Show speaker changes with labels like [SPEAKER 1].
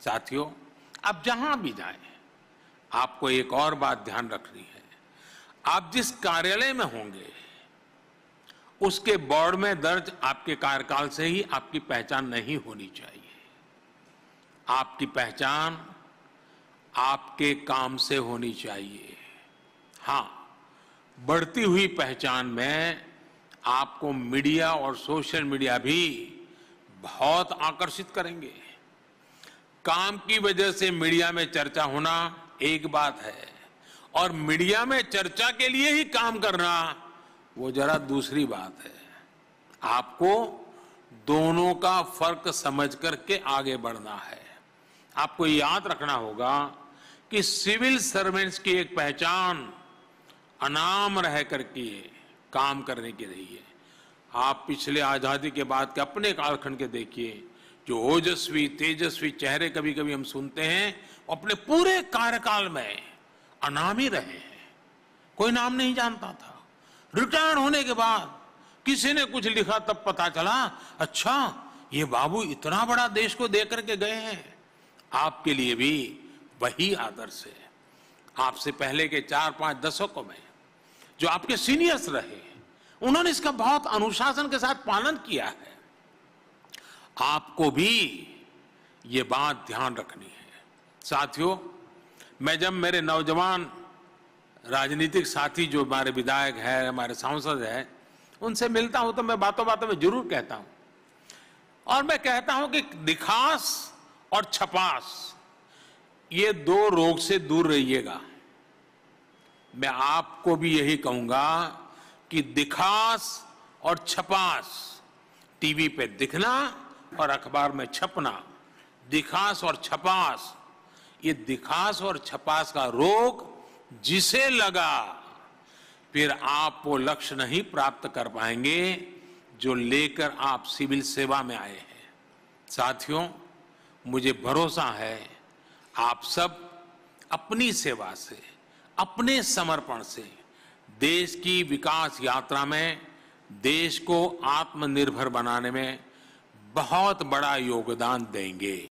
[SPEAKER 1] साथियों, आप जहां भी जाएं, आपको एक और बात ध्यान रखनी है। आप जिस कार्यालय में होंगे, उसके बोर्ड में दर्ज आपके कार्यकाल से ही आपकी पहचान नहीं होनी चाहिए। आपकी पहचान आपके काम से होनी चाहिए। हां, बढ़ती हुई पहचान में आपको मीडिया और सोशल मीडिया भी बहुत आकर्षित करेंगे। काम की वजह से मीडिया में चर्चा होना एक बात है, और मीडिया में चर्चा के लिए ही काम करना वो जरा दूसरी बात है। आपको दोनों का फर्क समझ करके आगे बढ़ना है। आपको याद रखना होगा कि सिविल सर्वेंट्स की एक पहचान अनाम रह करके काम करने की रही है। आप पिछले आजादी के बाद के अपने कालखंड के देखिए, जो ओजस्वी तेजस्वी चेहरे कभी कभी हम सुनते हैं, अपने पूरे कार्यकाल में अनामी रहे हैं। कोई नाम नहीं जानता था। रिटायर होने के बाद किसी ने कुछ लिखा तब पता चला, अच्छा ये बाबू इतना बड़ा देश को दे करके गए हैं। आपके लिए भी वही आदर्श है। आपसे पहले के 4-5 दशकों में जो आपके सीनियर्स रहे, उन्होंने इसका बहुत अनुशासन के साथ पालन किया है। आपको भी ये बात ध्यान रखनी है। साथियों, मैं जब मेरे नौजवान राजनीतिक साथी जो हमारे विधायक है, हमारे सांसद है, उनसे मिलता हूं तो मैं बातों बातों में जरूर कहता हूं, और मैं कहता हूं कि दिखास और छपास, ये दो रोग से दूर रहिएगा। मैं आपको भी यही कहूंगा कि दिखास और छपास, टीवी पे दिखना और अखबार में छपना, दिखास और छपास, ये दिखास और छपास का रोग जिसे लगा, फिर आप वो लक्ष्य नहीं प्राप्त कर पाएंगे जो लेकर आप सिविल सेवा में आए हैं। साथियों, मुझे भरोसा है आप सब अपनी सेवा से, अपने समर्पण से देश की विकास यात्रा में देश को आत्मनिर्भर बनाने में बहुत बड़ा योगदान देंगे।